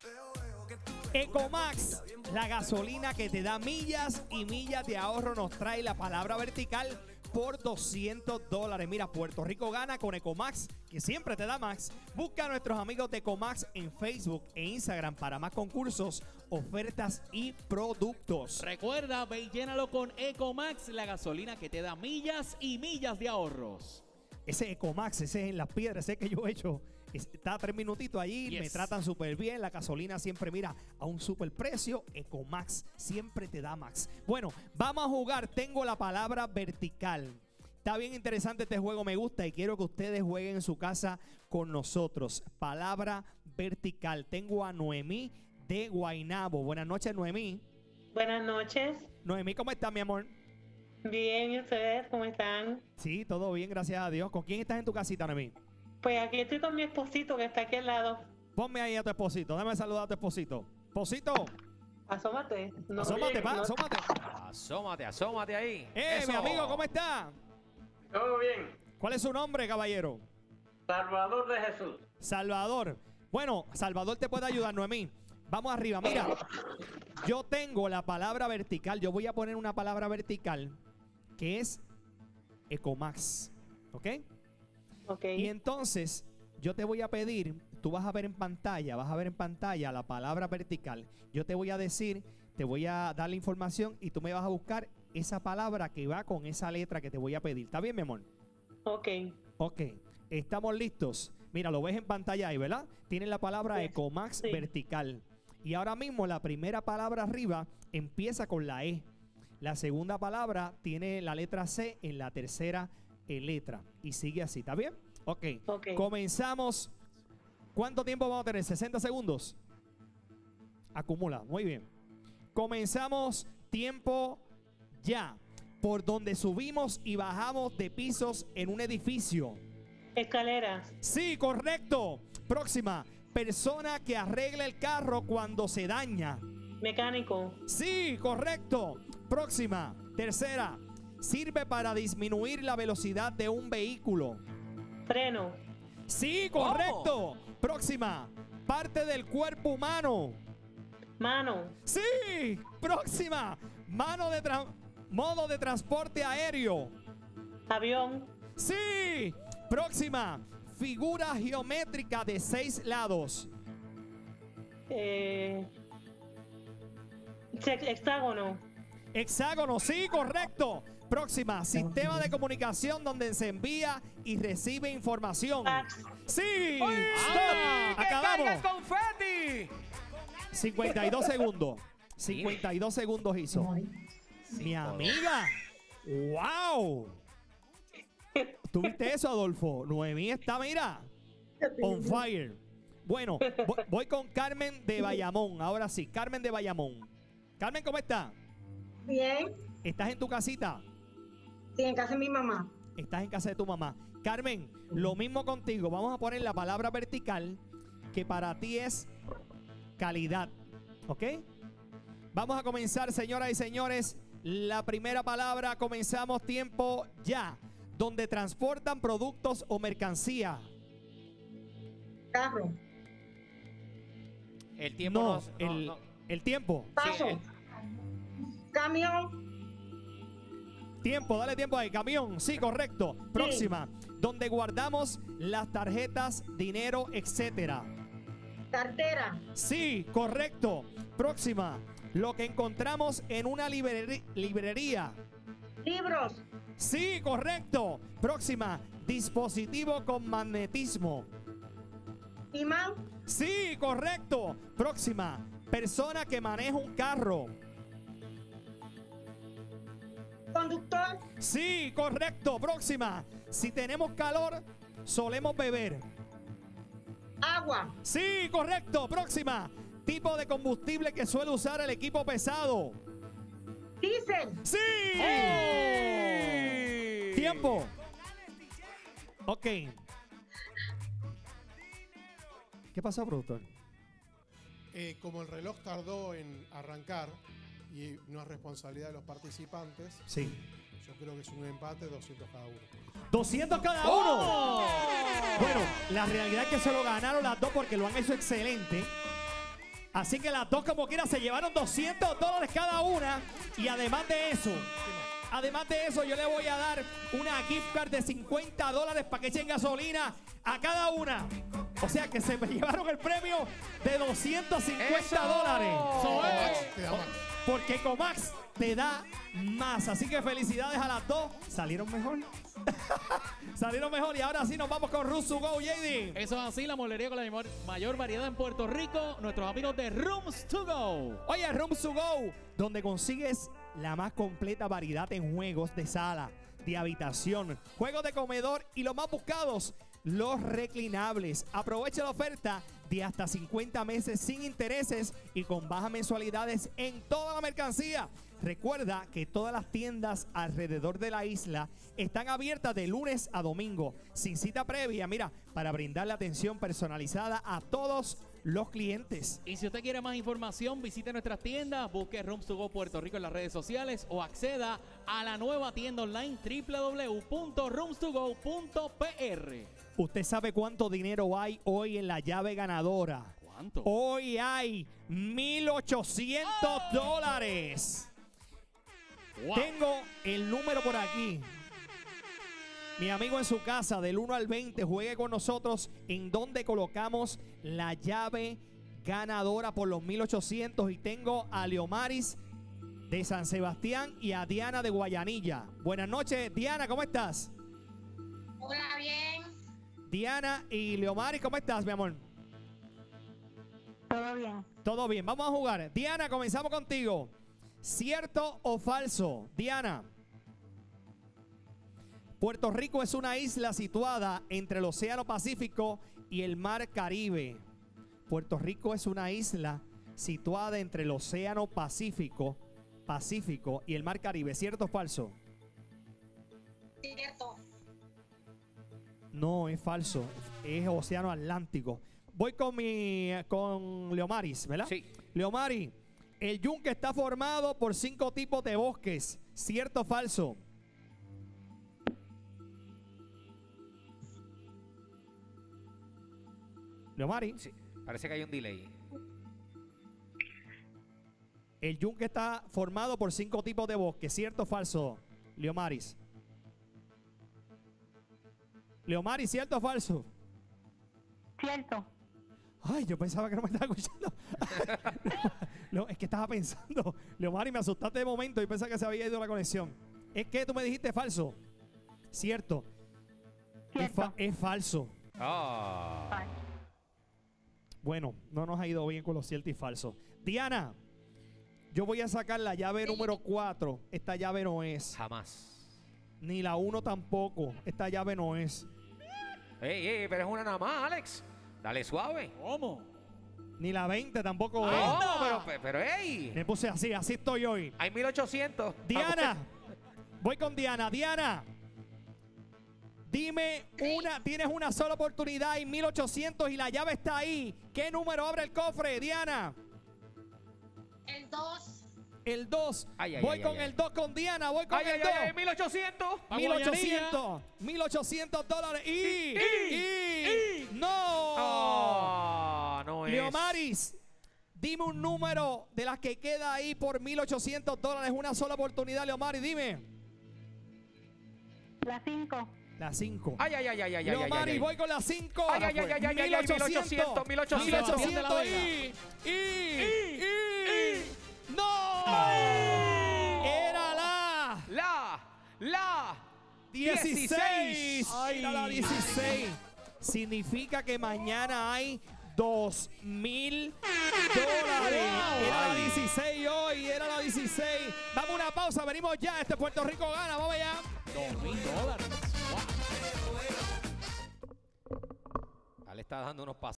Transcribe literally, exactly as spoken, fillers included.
Ecomax, la gasolina que te da millas y millas de ahorro, nos trae la palabra vertical por doscientos dólares. Mira, Puerto Rico gana con Ecomax, que siempre te da más. Busca a nuestros amigos de Ecomax en Facebook e Instagram para más concursos, ofertas y productos. Recuerda, ve y llénalo con Ecomax, la gasolina que te da millas y millas de ahorros. Ese Ecomax, ese es en las piedras, ese que yo he hecho, está tres minutitos allí, yes. Me tratan súper bien, la gasolina siempre, mira, a un súper precio. Ecomax siempre te da más. Bueno, vamos a jugar, tengo la palabra vertical. Está bien interesante este juego, me gusta y quiero que ustedes jueguen en su casa con nosotros. Palabra vertical. Tengo a Noemí de Guaynabo. Buenas noches, Noemí. Buenas noches. Noemí, ¿cómo estás, mi amor? Bien, ¿y ustedes cómo están? Sí, todo bien, gracias a Dios. ¿Con quién estás en tu casita, Noemí? Pues aquí estoy con mi esposito que está aquí al lado. Ponme ahí a tu esposito, déjame saludar a tu esposito. Esposito. Asómate. No, asómate, pa, no. asómate. Asómate, asómate ahí. Eh, Eso. Mi amigo, ¿cómo está? Todo bien. ¿Cuál es su nombre, caballero? Salvador de Jesús. Salvador. Bueno, Salvador te puede ayudar, Noemí. Vamos arriba, mira. Yo tengo la palabra vertical. Yo voy a poner una palabra vertical que es Ecomax. ¿Ok? Ok. Y entonces yo te voy a pedir, tú vas a ver en pantalla, vas a ver en pantalla la palabra vertical. Yo te voy a decir, te voy a dar la información y tú me vas a buscar esa palabra que va con esa letra que te voy a pedir. ¿Está bien, mi amor? Ok. Ok. ¿Estamos listos? Mira, lo ves en pantalla ahí, ¿verdad? Tienes la palabra sí. Ecomax sí. vertical. Y ahora mismo la primera palabra arriba empieza con la E. La segunda palabra tiene la letra C en la tercera letra. Y sigue así, ¿está bien? Ok. okay. Comenzamos. ¿Cuánto tiempo vamos a tener? ¿sesenta segundos? Acumula. Muy bien. Comenzamos. Tiempo ya. Por donde subimos y bajamos de pisos en un edificio. Escaleras. Sí, correcto. Próxima. Persona que arregla el carro cuando se daña. Mecánico. Sí, correcto. Próxima. Tercera. Sirve para disminuir la velocidad de un vehículo. Freno. Sí, correcto. Oh. Próxima. Parte del cuerpo humano. Mano. Sí. Próxima. Mano de modo de transporte aéreo. Avión. Sí. Próxima. Figura geométrica de seis lados. Eh, hexágono. Hexágono, sí, correcto. Próxima, sistema de comunicación donde se envía y recibe información. Fax. Sí. ¡Ah! Acabamos. ¡Confeti! cincuenta y dos segundos. cincuenta y dos segundos hizo. Mi amiga. ¡Wow! ¿Tuviste eso, Adolfo? Noemí está, mira, on fire. Bueno, voy, voy con Carmen de Bayamón. Ahora sí, Carmen de Bayamón. Carmen, ¿cómo está? Bien. ¿Estás en tu casita? Sí, en casa de mi mamá. Estás en casa de tu mamá. Carmen, lo mismo contigo. Vamos a poner la palabra vertical, que para ti es calidad. ¿Ok? Vamos a comenzar, señoras y señores. La primera palabra, comenzamos, tiempo ya. Donde transportan productos o mercancía. Carro. El tiempo no, nos, el, no, no. el tiempo. Paso. Sí. Camión. Tiempo, dale tiempo ahí. Camión, sí, correcto. Próxima. Sí. Donde guardamos las tarjetas, dinero, etcétera. Cartera. Sí, correcto. Próxima. Lo que encontramos en una librería. librería. Libros. Sí, correcto. Próxima. Dispositivo con magnetismo. Imán. Sí, correcto. Próxima. Persona que maneja un carro. Conductor. Sí, correcto. Próxima. Si tenemos calor, solemos beber. Agua. Sí, correcto. Próxima. Tipo de combustible que suele usar el equipo pesado. Diésel. Sí. ¡Hey! Tiempo. Ok. ¿Qué pasó, productor? Eh, como el reloj tardó en arrancar y no es responsabilidad de los participantes, sí. Yo creo que es un empate, doscientos cada uno. ¡doscientos cada uno! ¡Oh! Bueno, la realidad es que se lo ganaron las dos porque lo han hecho excelente. Así que las dos como quiera se llevaron doscientos dólares cada una. Y además de eso, además de eso yo le voy a dar una gift card de cincuenta dólares para que echen gasolina a cada una. O sea que se me llevaron el premio de doscientos cincuenta dólares. Eso Max, es. te da Max. Porque Ecomax te da más. Así que felicidades a las dos. ¿Salieron mejor? Salieron mejor. Y ahora sí nos vamos con Rooms to Go, J D. Eso es así, la molería con la mayor, mayor variedad en Puerto Rico. Nuestros amigos de Rooms to Go. Oye, Rooms to Go, donde consigues la más completa variedad en juegos de sala, de habitación, juegos de comedor y los más buscados, los reclinables. Aprovecha la oferta de hasta cincuenta meses sin intereses y con bajas mensualidades en toda la mercancía. Recuerda que todas las tiendas alrededor de la isla están abiertas de lunes a domingo, sin cita previa, mira, para brindarle atención personalizada a todos los clientes. Y si usted quiere más información, visite nuestras tiendas, busque Rooms to Go Puerto Rico en las redes sociales o acceda a la nueva tienda online w w w punto rooms to go punto p r. ¿Usted sabe cuánto dinero hay hoy en la llave ganadora? ¿Cuánto? Hoy hay mil ochocientos dólares. Wow. Tengo el número por aquí. Mi amigo en su casa, del uno al veinte, juegue con nosotros en donde colocamos la llave ganadora por los mil ochocientos. Y tengo a Leomaris de San Sebastián y a Diana de Guayanilla. Buenas noches, Diana, ¿cómo estás? Hola, bien. Diana y Leomaris, ¿cómo estás, mi amor? Todo bien. Todo bien, vamos a jugar. Diana, comenzamos contigo. ¿Cierto o falso? Diana. Puerto Rico es una isla situada entre el Océano Pacífico y el Mar Caribe. Puerto Rico es una isla situada entre el Océano Pacífico, Pacífico y el Mar Caribe. ¿Cierto o falso? Cierto. No, es falso. Es Océano Atlántico. Voy con mi con Leomaris, ¿verdad? Sí. Leomaris, el yunque está formado por cinco tipos de bosques. ¿Cierto o falso? Leomaris, Sí, parece que hay un delay. el yunque está formado por cinco tipos de bosques. ¿Cierto o falso? Leomaris. Leomaris, ¿cierto o falso? Cierto. Ay, yo pensaba que no me estaba escuchando. No, es que estaba pensando. Leomari, me asustaste de momento y pensaba que se había ido la conexión. Es que tú me dijiste falso. Cierto. Es, fa- es falso. Ah. Bueno, no nos ha ido bien con lo cierto y falso. Diana, yo voy a sacar la llave número cuatro. Esta llave no es. Jamás. Ni la uno tampoco. Esta llave no es. Ey, ey, pero es una nada más, Alex. Dale suave. ¿Cómo? Ni la veinte tampoco es. No, pero, pero, pero, ey. Me puse así, así estoy hoy. Hay mil ochocientos. Diana, voy con Diana. Diana, dime una, tienes una sola oportunidad y mil ochocientos y la llave está ahí. ¿Qué número abre el cofre, Diana? El dos. El dos. Ay, ay, voy ay, con ay, el ay. dos con Diana, voy con Ay, el ay, dos. ay, ay, mil ochocientos. Pa' mil Guayanilla. ochocientos. mil ochocientos dólares. Y, Y, y, y, no. Ah, no es. Leomaris, dime un número de las que queda ahí por mil ochocientos dólares. Una sola oportunidad, Leomaris, dime. La cinco. La cinco. Ay, ay, ay, ay, ay, ay, ay, Leomaris, ay. voy con la cinco. Ay, ay, ay, ay, ay, ay, ay, mil ochocientos, mil ochocientos. mil ochocientos y, y, y, no. Era la La, la. dieciséis. Ay. Era la dieciséis. Significa que mañana hay dos mil dólares. Era la Ay. dieciséis hoy, era la dieciséis. Vamos a una pausa, venimos ya. Este Puerto Rico gana, vamos allá. Dos mil dólares. Wow. Dale, está dando unos pasos.